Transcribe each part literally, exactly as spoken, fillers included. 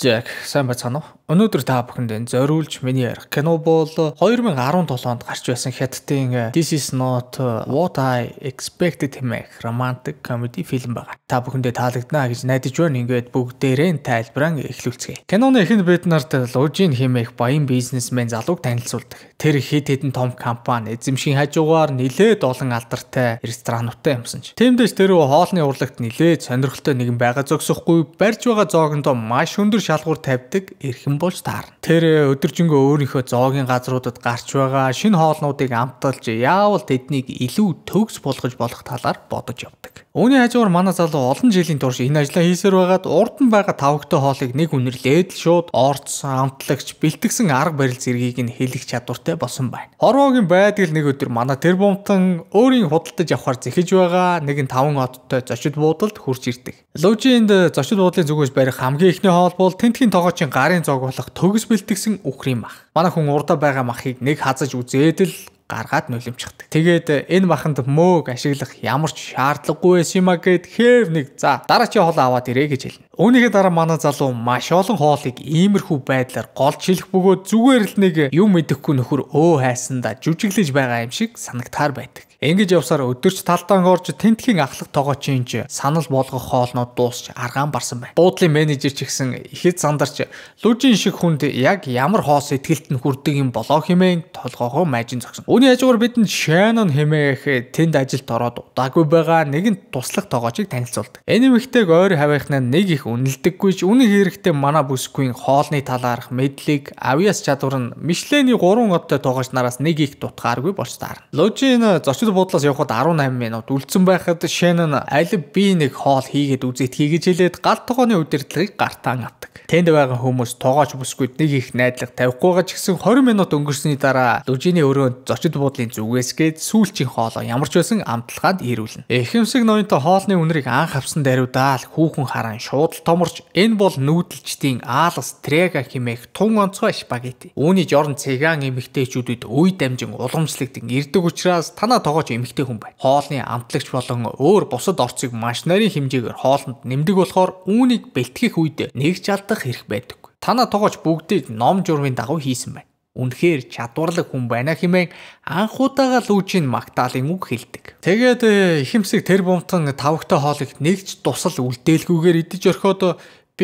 Жак, сайн байцгаана уу? Өнөөдөр та бүхэнд зориулж миний ярих кино бол two thousand seventeen онд гарч байсан хятадын This is not what I expected хэмээх romantic comedy фильм байна. Та бүхэндээ таалагдана гэж найдаж байна. Ингээд бүгдээрээ тайлбараа эхлүүлцгээе. Киноны эхэнд бид нарт Лужин хэмээх баян бизнесмен залууг танилцуулдаг. Тэр хэд хэдэн том компани эзэмшийн хажуугаар нэлээд олон алдартай ресторануудтай юмсан ч. Тиймдээс тэр хоолны урлагт нэлээд сонирхолтой нэгэн байгаа зогсохгүй барьж байгаа зоогондоо маш өндөр шалгуур тавьдаг эрхэм болж таарна. Тэр өдөржингөө өөрийнхөө зоогийн газруудад гарч байгаа шинэ хоолнуудыг амталж яавал тэднийг илүү төгс болгож болох талаар бодож явдаг. Үүний хажуугаар манай залуу олон жилийн турш энэ ажлаа хийсээр байгаад урд нь байгаа тавхтай хоолыг нэг үнэрлээд л шууд орц, амтлагч, бэлтгэсэн арга барил зэргийг нь хэлэх чадвартай болсон байна. Хорвоогийн байдал нэг өдөр манай тэр бомтон өөрийн худалдаж авахар зэхэж байгаа нэгэн таван одтой зочид буудалд хурж ирдэг. Лужинд зочид буудлын зүгээс барих хамгийн ихний хоол бол тентхийн тогоочийн гарын зог болох төгс бэлтгэсэн үхрийн мах. Манай хүн урдаа байгаа махыг нэг хазаж үзээд л гаргаад нулимчдаг. Тэгээд энэ маханд мөөг ашиглах ямар ч шаардлагагүй байсан юм а гэд хээв нэг за дараачийн хоол аваад ирээ гэж хэлнэ. Үүнийгээ дараа манай залуу маш олон хоолыг иймэрхүү байдлаар голж хэлэх бөгөөд зүгээр л нэг юм мэдэхгүй нөхөр өө хайсандаа жүжиглэж байгаа юм шиг санагтаар байдаг. Ингэж явсаар өдөрч талдаан орж тентхийн ахлах тогоочийн ч санал болгох хоолнууд дуусч аргаан барсан байна. Буудлын менежер ч гэсэн ихэд сандарч Лужин шиг хүнд яг ямар хоол сэтгэлд нь хүрдэг юм болоо хэмээн толгоогоо майжин зогсон. Үүний хажуугаар бидэнд Shannon хэмээх тэнд ажилд ороод удаагүй байгаа нэгэн туслах тогоочийг танилцуулдаг. Энэ эмэгтэйг ойр хавийнхнаа нэг их үнэлдэггүй ч үнэн хэрэгтээ манай бүсгүйн хоолны талаарх мэдлэг, авьяас чадвар нь Мишлений гурван одтой тогооч нараас нэг их дутгааргүй болж таарна. Лужин зочид буудлаас явхад eighteen минут үлдсэн байхад Shannon аль би нэг хоол хийгээд үзээд хийгэж хэлээд гал тогооны удирдлагыг гартаан авдаг. Тэнд байгаа хүмүүс тогооч бүсгүйд нэг их найдлага тавихгүйгаа ч гэсэн twenty минут өнгөрсөний дараа Лужины өрөөнд зочид буудлын зүгээсгээд сүүлчийн хоолоо ямар ч байсан амтлагаанд ирүүлнэ. Эхэмсэг ноёнтой хоолны үнэрийг анх авсан даруйдаал хүүхэн хараан шууд томорч энэ бол нүүдэлчдийн аалас трега хэмээх тун онцгой спагетти. Үүний жорн цэган эмэгтэйчүүдэд үе дамжин уламжлагдсан ирдэг учраас танаа тогооч эмэгтэй хүн байна. Хоолны амтлагч болон өөр бусад орцыг маш нарийн хэмжээгээр хоолнд нэмдэг болохоор үүнийг бэлтгэх үед нэг ч алдах хэрэг байдаг. Танаа тогооч бүгдийг ном журмын дагуу хийсэн байна. Үнэхээр чадварлаг хүн байна хэмээн анхудаага Лужин магтаалын үг хэлдэг. Тэгээд ихэмсэг тэр бомтон тавхтай хоолыг нэгч тусал үлдээлгүйгээр идэж орхиод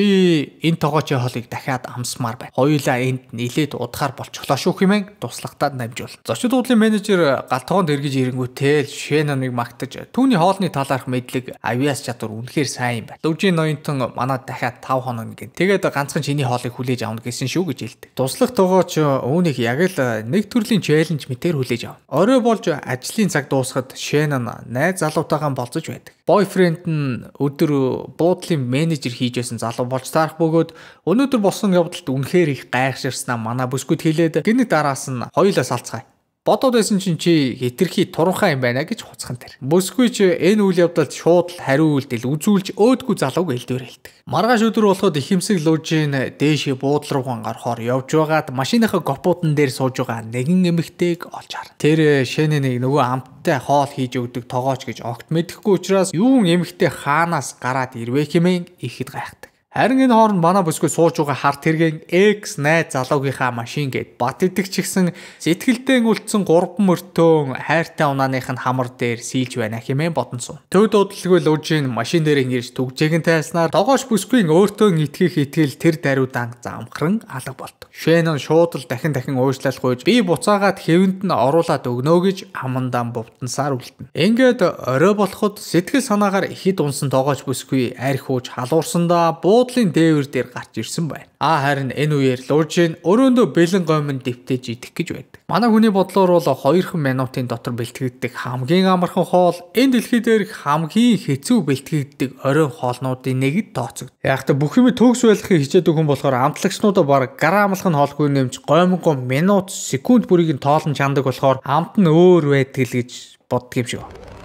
би энэ тогоочийн хоолыг дахиад амсмаар байна. Хоёулаа энд нилээд удахаар болчихлоо шүү хэмээн туслагтаад намжуул. Зочид буудлын менежер галтгоонд эргэж ирэнгүүтэл Shannon-ыг магтаж түүний хоолны талаарх мэдлэг, авьяас чадвар үнэхээр сайн юм байна. Лужин ноёнтон манад дахиад five хоног гин. Тэгээд ганцхан чиний хоолыг хүлээж авна гэсэн шүү гэж хэлдэг. Туслах тогооч үүнийг яг л нэг төрлийн челленж мэтэр хүлээж авна. Орой болж ажлын цаг дуусахад Shannon найз залуутайгаа болцож байдаг. Бойфренд нь өдөр буудлын менежер хийж байсан залуу болж таарах бөгөөд өнөөдөр болсон явдалд үнэхээр их гайхширснаа манай бүсгүйд хэлээд гинэ дараас нь хоёулаа салцгаая. Бодоод байсан чинь чи хитрхи туранхай юм байна гэж хуцхан тэр. Бүсгүй ч энэ үйл явдалд шууд хариу үйлдэл үзүүлж өөдгүй залууг элдвэр хэлдэг. Маргааш өдөр болоход ихэмсэг Лужин дээшээ буудлын руугаа гарахоор явж байгаад машиныхаа капотон дээр сууж байгаа нэгэн эмэгтэйг олж харна. Тэр Shannon-ыг нөгөө амттай хоол хийж өгдөг тогооч гэж огт мэдэхгүй учраас юун эмэгтэй хаанаас гараад ирвэ хэмээн ихэд гайхдаг. Харин энэ хооронд манай бүсгүй сууж байгаа хар тэргийн X найз залуугийнхаа машин гээд бат идэх ч гэсэн сэтгэлдээ үлдсэн гурван мөртөө хайртай унааных нь хамар дээр сийлж байна хэмээн бодон суув. Төв дуудлгүй Лужин машин дээр ирж түгжээгэн тайснаар тогооч бүсгүйн өөртөө итгэх итгэл тэр даруйдаан замхран алга болдог. Shannon шууд л дахин дахин уушлал гуйж би буцаагаад хэвэнд нь оруулаад өгнө гэж амандаа бовтансаар үлдэнэ. Ингээд орой болоход сэтгэл санаагаар ихэд унсан тогооч бүсгүй арх ууж халуурсандаа буудлын дээвэр дээр гарч ирсэн байна. А харин энэ үеэр Лужин өрөөндөө бэлэн гомон дэвтэж идэх гэж байдаг. Манай хүний бодлоор бол two минутын дотор бэлтгэгддэг хамгийн амархан хоол энэ дэлхий дээрх хамгийн хэцүү бэлтгэгддэг оройн хоолнуудын нэгэд тооцогд. Яг та бүх юм төгс байлгахыг хичээдэг хүн болохоор амтлагчнуудаа баг гар амлах нь хоолгүй нэмж гомгоо минут секунд бүрийг нь тоолон чандаг болохоор амт нь өөр байдаг л гэж боддог юм шиг.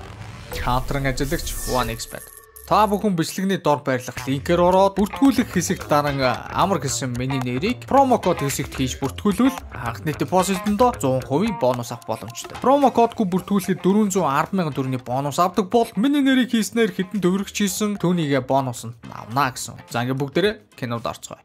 Кадрын ажиллагч one expert. Та бүхэн бичлэгний дор байрлах линкээр ороод бүртгүүлэх хэсэгт дараа амар гэсэн миний нэрийг промо код хэсэгт хийж бүртгүүлвэл анхны депозитондоо one hundred percent бонус авах боломжтой. Промо кодгүй бүртгүүлэхэд four hundred ten thousand төгрөгийн бонус авдаг бол миний нэрийг хийснээр хэдэн төгрөгч хийсэн түүнийгээ бонусанд авна гэсэн. За ингээ бүгдээрээ кинод орцгоё.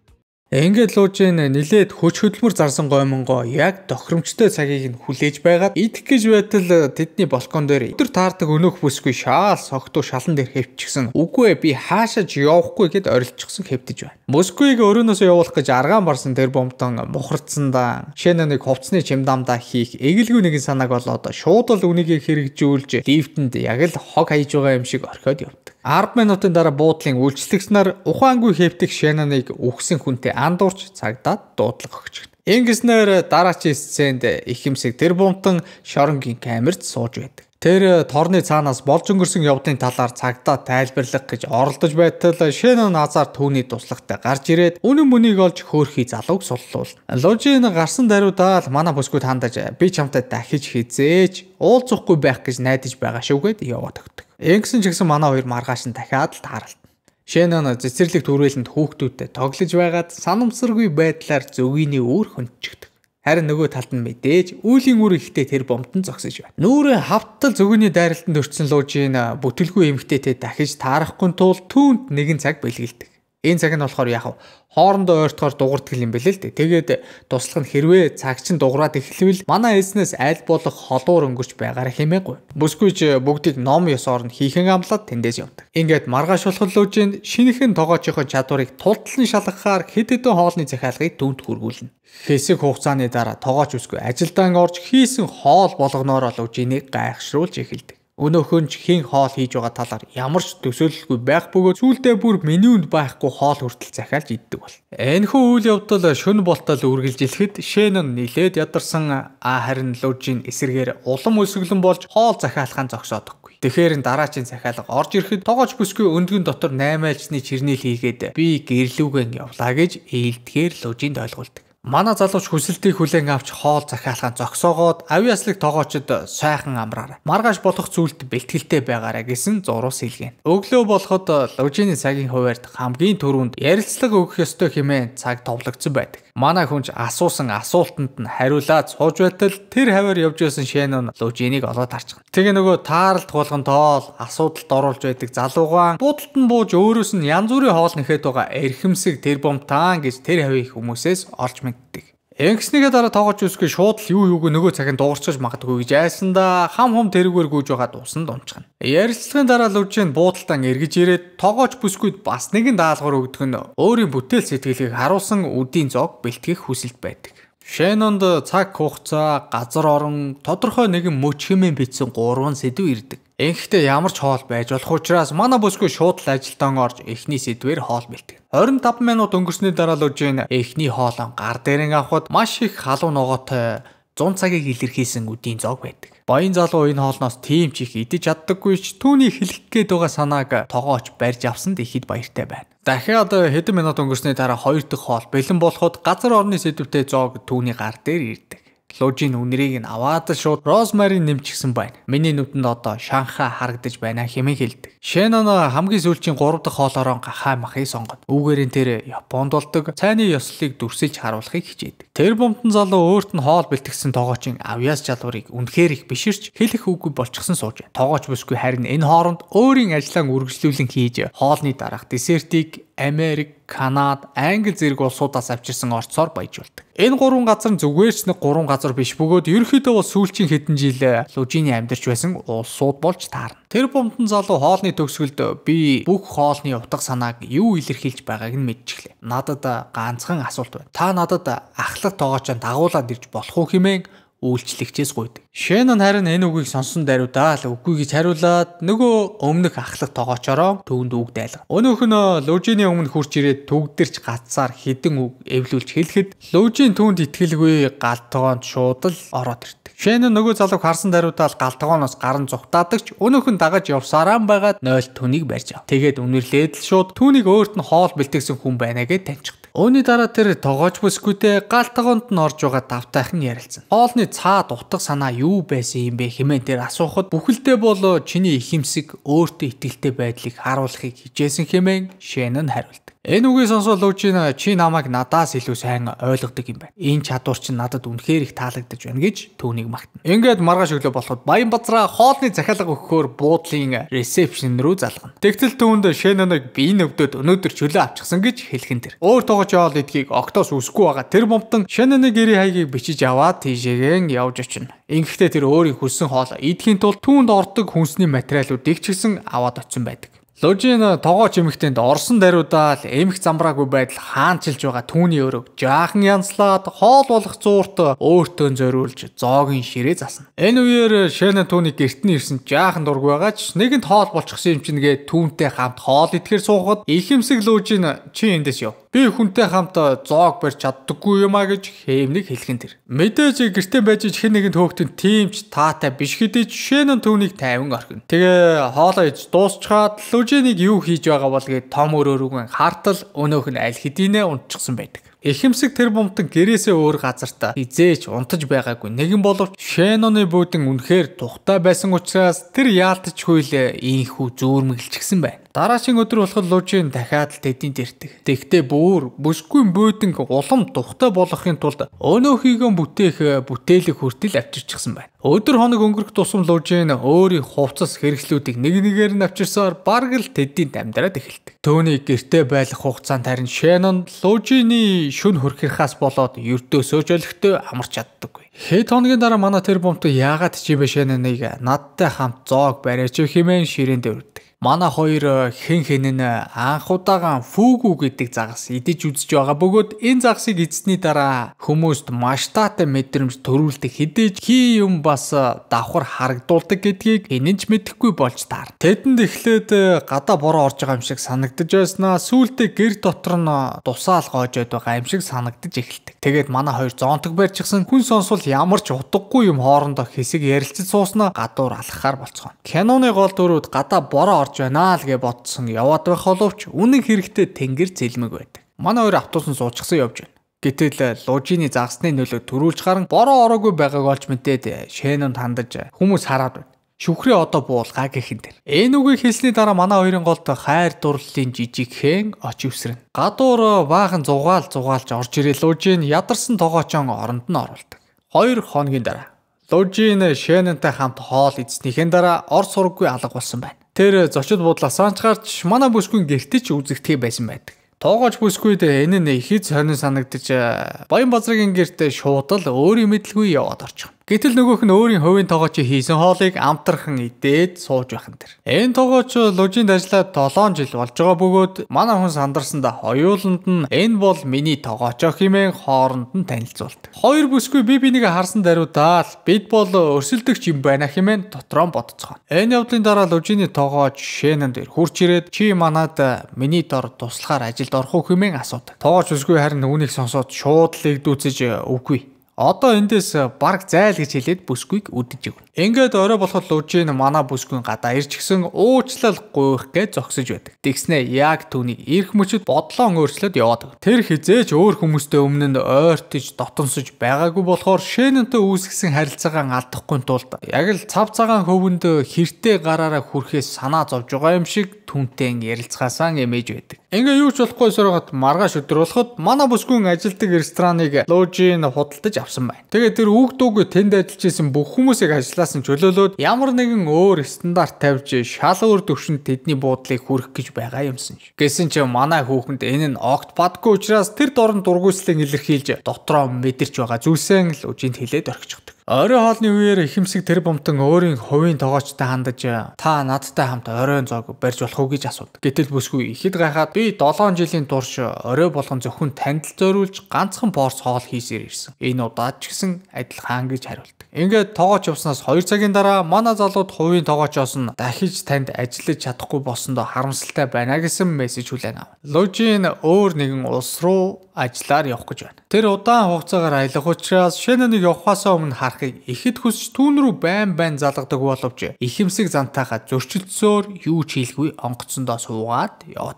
Ингээд Лужин нилээд хүч хөдөлмөр зарсан гомонгоо яг тохиромжтой цагийг нь хүлээж байгаад идэх гэж байтал тэдний балкон дээр өдөр таардаг өнөөх бүсгүй шаал согтуу шалан дээр хэвчихсэн. Үгүй ээ би хаашаач явахгүй гэд орилчихсан хэвдэж байна. Бүсгүйг өрөөнөөсөө явуулах гэж аргаан барсан тэр бомтон мухарцсандаа Шэноныг хувцсны чимдамдаа хийх эгэлгүй нэгэн санааг болоод шууд л үнийг хэрэгжүүлж лифтэнд яг л хог хайж байгаа юм шиг орхиод явдаг. ард минутын дараа буудлын үйлчлэгч нар ухаангүй хэвтэх Шэноныг үхсэн хүнтэй андуурч цагдаад дуудлага өгч. Ингэснээр дараачийн сценд ихэмсэг тэр бумтан шоронгийн камерт сууж байдаг. Тэр торны цаанаас болж өнгөрсөн явдлын талаар цагдаа тайлбарлах гэж оролдож байтал Шэнон азар түүний туслагтай гарч ирээд үнэн мөнийг олж хөөрхий залууг суллуулна. Лужин гарсан даруйдаа л манай бүсгүйд хандаж би чамтай дахиж хизээж уулзахгүй байх гэж найдаж байгаа шүүгээд яваад өгдөг. Ингэсэн ч гэсэн манай хоёр маргааш нь дахиад л тааралдана. Шэнон цэцэрлэг түрээлэнд хүүхдүүдтэй тоглож байгаад санамсаргүй байдлаар зөвгийний үүр хөнчигдөг. Харин нөгөө талд нь мэдээж үүлийн үр ихтэй тэр бомтон зогсож байна. Нүүрээ хавтал зөвгөний дайралтанд өртсөн Лужин бүтэлгүй эмгтээтэй дахиж таарахгүй тул түүнд нэгэн цаг бэлгэлдэг. Энэ цаг нь болохоор яг хоорондоо ойртохоор дуурдаг юм бэлээ л дээ. Тэгээд туслах нь хэрвээ цаг чинь дуураад эхлэвэл манай эзнээс аль болох холуур өнгөрч байгаараа хэмээгүй. Бүсгүйч бүгдийг ном ёсоор нь хийхэн амлаад тэндээс явдаг. Ингээд маргааш болох Лужин шинэхэн тоогоочийнхоо чадварыг тултлан шалгахаар хэд хэдэн хоолны захиалгыг түүнд хүргүүлнэ. Хэсэг хугацааны дараа тоогооч бүсгүй ажилдаа орж хийсэн хоол болгоноор Лужиныг гайхшруулж эхэлдэг. Өнөөхөн ч хэн хоол хийж байгаа талаар ямар ч төсөөлөлгүй байх бөгөөд сүүлдээ бүр менюнд байхгүй хоол хүртэл захиалж иддэг бол. Энэхүү үйл явдал шөнө болтол үргэлжилэхэд Шэнон нилээд ядарсан харин Лужин эсэргээр улам өсөглөн болж хоол захиалахын зогсоодоггүй. Тэгэхээр дараачийн захиалга орж ирэхэд тоогооч бүсгүй өндгөн дотор найман альчны чирнээл хийгээд би гэрлүүгэн явлаа гэж ээлдгээр Лужинд ойлгуулдаг. Манай залууч хүсэлтийг хүлээн авч хоол захиалахын зогсоогоод авьяаслаг тоогоочд сайхан амраарай. Маргааш болох зүйлд бэлтгэлтэй байгаарай гэсэн зуруу сэлгэн. Өглөө болоход Лужины цагийн хуваарьд хамгийн түрүүнд ярилцлага өгөх ёстой хэмээн цаг товлогдсон байдаг. Манай хүнч асуусан асуултанд нь хариулаад сууж байтал тэр хавар явж байсан Шэнон Лужиныг олоод харчихна. Тэгээ нөгөө тааралт болгонтоо асуудалд оруулж байдаг залуугаан буудалд нь бууж өөрөөс нь янз бүрийн хоол нэхэд байгаа эрхэмсэг тэр бомтаан гэж тэр хавийн хүмүүсээс олж мэддэг. Ингэснийгээ дараа тоогооч үсгүй шууд л юу юуг нөгөө цагийн дуурчиж магадгүй гэж айсандаа хам хум тэрүүгээр гүйж байгаа усанд унчгана. Ярилцлагын дараа Лужин буудалтан эргэж ирээд тоогооч бүсгүйд бас нэгэн даалгавар өгдөг нь өөрийн бүтээл сэтгэлийг харуулсан үдийн зоог бэлтгэх хүсэлт байдаг. Шэнонд цаг хугацаа, газар орон, тодорхой нэгэн мөч хэмээн бичсэн гурван сэдв ирдэг. Ингэхдээ ямар ч хоол байж болох учраас манай бүсгүй шууд л ажилдаа орж эхний сэдвээр хоол бэлтгэв. двадцать пять минут өнгөрсний дараа Лужин эхний хоолоо гар дээрэн авахд маш их халуун ногоотой цун цагийг илэрхийлсэн үдийн зоог байдаг. Баян залуу энэ хоолноос тийм ч их идэж чаддаггүй ч түүний хэлэх гээд байгаа санааг тоогооч барьж авсанд ихэд баяртай байна. Дахиад хэдэн минут өнгөрсний дараа хоёр дахь хоол бэлэн болоход газар орны сэдвтэй зоог түүний гар дээр ирдэг. Лужин үнэрийг нь аваад шууд розмарин нэмчихсэн байна. Миний нүдэнд одоо шанхаа харагдаж байна хэмээн хэлдэг. Шэнон хамгийн сүүлчийн гурав дахь хоолороо гахаа махыг сонгоно. Үүгээр нь тэр Японд болдог цайны ёслолыг дүрсэлж харуулахыг хичээдэг. Тэр бомтон залуу өөрт нь хоол бэлтгэсэн тоогоочийн авьяас чадварыг үнэхээр их биширч хэлэх үгүй болчихсон сууж байна. Тоогооч бүсгүй харин энэ хооронд өөрийн ажлаа үргэлжлүүлэн хийж хоолны дараах десертийг Америк, Канада, Англи зэрэг улсуудаас авчирсан орцоор баяжуулдаг. Энэ гурван газар нь зүгээр ч нэг гурван газар биш бөгөөд ерөнхийдөө бол сүүлчийн хэдэн жил Лужины амьдарч байсан улсууд болж таарна. Тэр бомтон залуу хоолны төгсгөлд би бүх хоолны утга санааг юу илэрхийлж байгааг нь мэдчихлээ. Надад ганцхан асуулт байна. Та надад ахлах тоогоочоо дагуулад ирж болох уу хэмээн үйлчлэгчээс гуйдаг. Шэнон харин энэ үгийг сонсон даруйдаа л үгүй гэж хариулаад нөгөө өмнөх ахлах тоогоочороо төвөнд үг дайлгав. Өнөөх нь Лужины өмнө хурж ирээд төгдөрч гацсаар хідэн үг эвлүүлж хэлэхэд Лужин түүнд итгэлгүй галтгоонд шууд л ороод ирдэг. Шэнон нөгөө залууг харсан даруйдаа л галтгооноос гаран зүхтаадаг ч өнөөх нь дагаж явсараа байгаад нойл түүнийг барьж ав. Тэгээд үнэрлээд л шууд түүнийг өөрт нь хоол бэлтгэсэн хүн байна гэж таньчихдаг. Үүний дараа тэр тоогооч бүсгүйтэй галтгоонд нь орж байгаа давтайхан ярилцсан. Хоолны цаад утга санаа юу байсан юм бэ хэмээн тэр асуухад бүхэлдээ бол чиний ихэмсэг өөртөө итгэлтэй байдлыг харуулахыг хичээсэн хэмээн Шэнон хариулдаг. Энэ үгийг сонсоод Лужин чи намайг надаас илүү сайн ойлгодог юм байна. Энэ чадвар чинь надад үнэхээр их таалагдж байна гэж түүнийг магтана. Ингээд маргааш өглөө болоход Баянбазараа хоолны захиалга өгөхөөр буудлын ресепшн рүү залгана. Тэгтэл түүнд Шеноныг бие нөвдөд өнөөдөр чөлөө авчихсан гэж хэлхэн тэр. Өөр тоогооч хоол идгийг огтоос үсэхгүй байгаа тэр бомтон Шеноны гэрийн хаягийг бичиж аваад тийшээген явж очино. Ингэхдээ тэр өөрийн хүссэн хоол идэхийн тулд түүнд ордог хүнсний материалуудыг ч гэсэн аваад очсон байдаг. Лужин тоогооч эмэгтэйнд орсон даруйдаал эмх замбраагүй байдал хаанчилж байгаа түүний өрөөг жаахан янзлаад хоол болох зуурт өөртөө зориулж зоогийн ширээ засна. Энэ үеэр Шенон түүний гэрт нь ирсэн жаахан дург байгаа ч нэгэнт хоол болчихсон юм чинь гээ түүнтэй хамт хоол идэхээр суухад ихэмсэг Лужин чи эндээс яв. Би хүнтэй хамт зоог барьж чаддаггүй юм а гэж хэмнэг хэлхэн тэр. Мэдээж гэртээ байж хэн нэгэн хөөхтөнд тиймч таатай биш хэдий Шенон түүнийг тайван орхино. Тэгээ хоолоо иж дуусчаад Лужиныг юу хийж байгаа бол гээд том өрөөрүүгэн хартал өнөөх нь аль хэдийнэ унтчихсан байдаг. Эхэмсэг тэр бомтон гэрээсээ өөр газартаа хизээч унтаж байгаагүй. Нэгэн боловч Шеноны буудан үнэхээр тухтай байсан учраас тэр яалтчгүй л ийхүү зүүрмэглчихсэн байна. Дараагийн өдөр болоход Лужин дахиад л тэдэнд ирдэг. Тэгтээ бүр бүсгүй буудан улам тухтай болохын тулд өнөөхийгөө бүтээх бүтээлэг хүртэл авчирчихсан байна. Өдөр хоног өнгөрөх тусам Лужин өөрийн хувцас хэрэгслүүдийг нэг нэгээр нь авчирсаар бараг л тэдэнд амьдраад эхэлдэг. Төвний гэртээ байх хугацаанд харин Шенон Лужины шүн хөрхийнхаас болоод ердөөсөө жолигтой амарч чаддаггүй. Хэд хоногийн дараа манай тэр бомтон яагаад чи бэ Шеноныг надтай хамт зоог бариач хэмээн ширээндээ үрдэг. Манай хоёр хэн хэн нь анх удаага фүүгүү гэдэг загас идэж үзэж байгаа бөгөөд энэ загсыг эзсний дараа хүмүүст маш таатай мэдрэмж төрүүлдэг хэдийж хий юм бас давхар харагдуулдаг гэдгийг хинэнч мэдэхгүй болж таар. Тэдэнд эхлээд гадаа бороо орж байгаа юм шиг санагдаж байснаа сүүлдээ гэр дотор нь тусаал гоожод байгаа юм шиг санагдаж эхэлдэг. Тэгээд манай хоёр зоонтог барьчихсан хүн сонсвол ямар ч утгагүй юм хоорондоо хэсэг ярилцаж сууснаа гадуур алхахаар болцгоо. Киноны гол дүрүүд гадаа бороо орж байна л гэж бодсон яваад байх боловч үнэн хэрэгтээ тэнгэр зэлмэг байдаг. Манай хоёр автобусан суучихсан явж байна. Гэтэл Лужины загсны нөлөө төрүүлж харан бороо ороогүй байгааг олж мэдээд Шенон хандаж хүмүүс хараад байна. Шүхрээ одоо буулгаа гэхэн тэр. Энэ үгийг хэлсний дараа манай хоёрын голд хайр дурлалын жижигхэн оч өвсрэн. Гадуур баахан зугаал зугаалж орж ирэл Лужин ядарсан тоогоочон оронд нь оруулдаг. Хоёр хоногийн дараа Лужин Шенонтай хамт хоол идснийхэн дараа ор сурггүй алга болсон байна. Тэр зочид буудлаас анчаарч манай бүсгүйн гэртээ ч үзэгдэхий байсан байдаг. Тоогооч бүсгүйд энэ нь ихэд сонин санагдаж Баянбазаргийн гэртээ шууд л өөрийн мэдлгүй яваад орчих. Гэтэл нөгөөх нь өөрийн хувийн тоогоочийн хийсэн хоолыг амтархан идээд сууж байхан тэр. Энэ тоогооч Лужинд ажиллаад долоон жил болж байгаа бөгөөд манай хүн сандарсандаа хоёуланд нь энэ бол миний тоогоочоо хэмээн хооронд нь танилцуулдаг. Хоёр бүсгүй бие бинийгээ харсан даруйдаа л бид бол өрсөлдөгч юм байна хэмээн дотроо бодцгоо. Энэ явдлын дараа Лужины тоогооч Шенон дээр хурч ирээд чи манад миний дор туслахаар ажилд орох уу хэмээн асуудаг. Тоогооч бүсгүй харин үүнийг сонсоод шууд л игдүүцэж үгүй. Одоо эндээс бараг зайл гэж хэлээд бүсгүйг үдэж өгнө. Ингээд орой болоход Лужин манай бүсгүйн гадаа ирж гисэн уучлал гуйх гэж зогсож байдаг. Тэгснэ яг түүний эрх мөчөд бодлон өөрчлөд яваад өг. Тэр хизээч өөр хүмүүстэй өмнө нь ойртож дотонсож байгаагүй болохоор Шенонтой үүсгэсэн харилцаагаа алдахгүй тулд яг л цав цагаан хөвөнд хэртэй гараараа хүрэхээс санаа зовж байгаа юм шиг түнтэй ярилцгаасаа эмээж байдаг. Ингээ юу ч болохгүй сорогод маргааш өдөр болоход манай бүсгүйн ажилтдаг рестораныг Лужин худалдаж авсан байна. Тэгээд тэр үг дуугүй тэнд ажиллаж исэн бүх хүмүүсийг ажилласан чөлөөлөөд ямар нэгэн өөр стандарт тавьж шал өөр төвшөнд тэдний буудлыг хүрэх гэж байгаа юмсан ш. Гэсэн чи манай хүүхэнд энэ нь огт бадгүй учраас тэр дорн дургүйслэн илэрхийлж дотроо мэдэрч байгаа зүйлсээ Лужинд хэлээд орхичихдаг. Орой хоолны үеэр ихэмсэг тэр бомтон өөрийн хувийн тоогоочтой хандаж та надтай хамт оройн зоог барьж болох уу гэж асуудаг. Гэтэл бүсгүй ихэд гайхаад би долоон жилийн турш орой болгон зөвхөн танд зориулж ганцхан порц хоол хийсээр ирсэн. Энэ удаад ч гэсэн адилхан гэж хариулдаг. Ингээд тоогооч явснаас хоёр цагийн дараа манай залууд хувийн тоогоочоос нь дахиж танд ажиллаж чадахгүй болсондоо харамсалтай байна гэсэн мессеж хүлээн ав. Лужин өөр нэгэн улс руу ажиллаар явах гэж байна. Тэр удаан хугацаагаар аялах учраас Шеноныг явахаасаа өмнө харахыг ихэд хүсч түүн рүү байн байн залгадаг боловч ихэмсэг зантайгаа зөрчилдсөөр юу ч хийлгүй онгоцсондоо суугаад яваад өгдөг.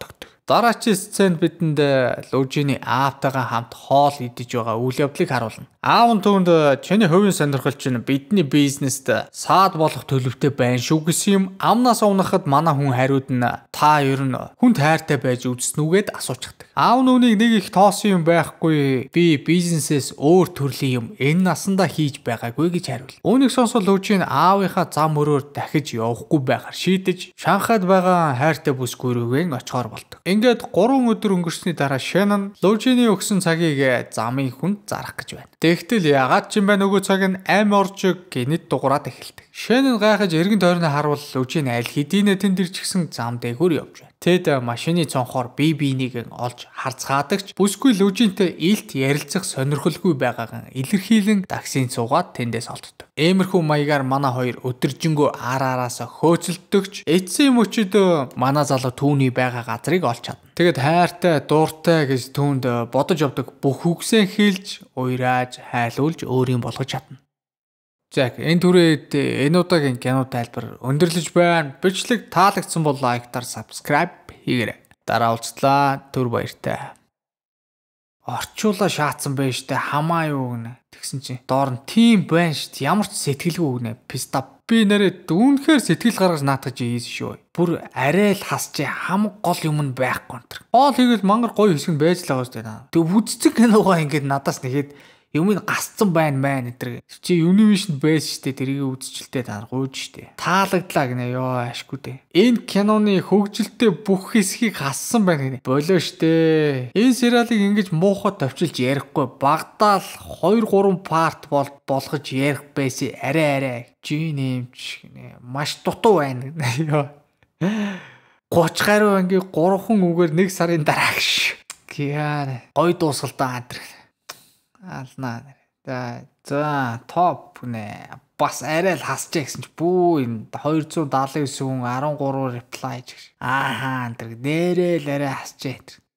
Дараагийн сценд бидэнд Лужины аавтайгаа хамт хоол идэж байгаа үйл явдлыг харуулна. Аав нь түүнд чиний хувийн сонирхол чинь бидний бизнест саад болох төлөвтэй байна шүү гэсэн юм амнаас унахад манай хүн хариуд нь та ер нь хүн тайртай байж үзсэн үгээд асуучихдаг. Аав нь үнийг нэг их тоосон юм байхгүй. Би бизнесээс өөр төрлийн юм энэ насандаа хийж байгаагүй гэж хариулна. Үүнийг сонсоод Лужин аавынхаа зам өрөөр дахиж явахгүй байгаар шийдэж Шанхайд байгаа хайртай бүсгүй рүүгээ очихоор болдог. Ингээд гурван өдөр өнгөрсний дараа Шэнэн Лужины өгсөн цагийг замын хүнд зарах гэж байна. Тэгтэл ягаад ч юм бэ нөгөө цаг нь ам оржиг гинэд дуграад эхэлдэг. Шэнэн гайхаж эргэн тойрны харуул Лужин аль хэдийнэ тэнд ирчихсэн зам дээгүүр явж байна. Тэд машины цонхоор бие биенийг олж харцгаадагч бүсгүй Лужинтэй илт ярилцах сонирхолгүй байгаагаа илэрхийлэн таксинд суугаад тэндээс олддог. Иймэрхүү маягаар манай хоёр өдөржингөө араараасаа хөөцөлдөгч эцсийн мөчөд манай залуу түүний байгаа газрыг олж чадна. Тэгэд хайртай, дуртай гэж түүнд бодож явдаг бүх үгсээ хэлж, уйрааж, хайлуулж өөрийн болгож чадна. За энэ түрээд энэ удаагийн кино тайлбар өндөрлөж байна. Бичлэг таалагдсан бол лайктаар subscribe хийгээрэй. Дараа уулзлаа. Түр баяртай. Орчуулаа шаацсан байна штэ хамаа юу гэнэ. Тэгсэн чинь доор нь тийм байна штэ. Ямар ч сэтгэлгүй гэнэ. Писта би нэрээ дүүнхээр сэтгэл гаргаж наатгаж ийсэн шүү. Бүр арай л хасчи хам гол юм нь байхгүй энэ. Гол хийгээл мангар гоё хэсэг нь байж л байгаа штэ. Тэг үдцэг киногоо ингээд надаас нэхэд юм ин гасцсан байна мэн энэ чи Univision байсан штэ тэрийг үзчихэлтэй даргууж штэ таалагдлаа гинэ ёо ашгүй дээ энэ киноны хөгжилтэй бүх хэсгийг хассан байна гинэ болоо штэ энэ сериалыг ингэж муухай товчилж ярихгүй багтаал хоёр гурван парт бол болгож ярих байсан арай арай чи нэмч гинэ маш дутуу байна гинэ ёо гуч гаруй анги гурван үгээр нэг сарын дараа гш гяа гой дуусгалтаа энэ Алнаа. За за топ нэ бас арай л хасчих гэсэн чи бүү энэ хоёр зуун даалын девять хүн арван гурав реплай гэж. Ааха энэ нэрээ л арай хасчих.